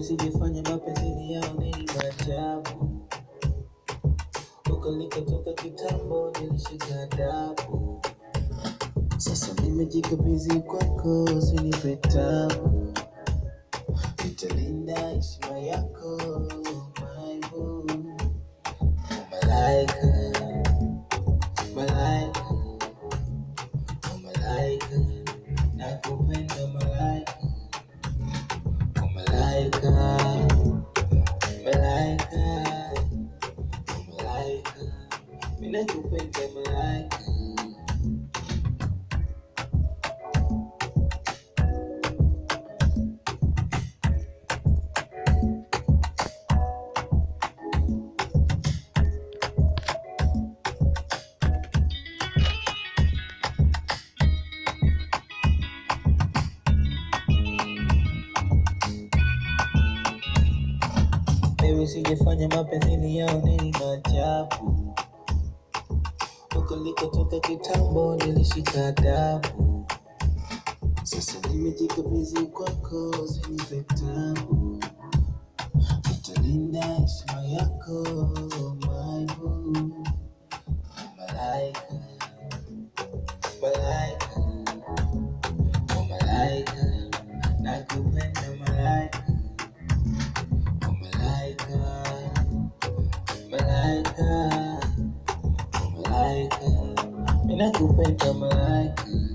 Usijifanye mapenzi yao ni maajabu. Ukalikotoka kitambo nilishika adabu. Sasa nimejikabidhi kwako, usinipe tabu. Nitalinda heshima yako, my boo. Malaika, malaika, malaika, nakupenda malaika. Malaika, malaika, malaika, mimi nakupenda malaika. Usijifanye mapenzi yao ni maajabu. Ukalikotoka kitambo nilishika adabu. Sasa nimejikabidhi kwako, usinipe tabu. Nitalinda heshima yako, my boo. Malaika, malaika, malaika, nakupenda malaika. Malaika, malaika, mimi nakupenda malaika.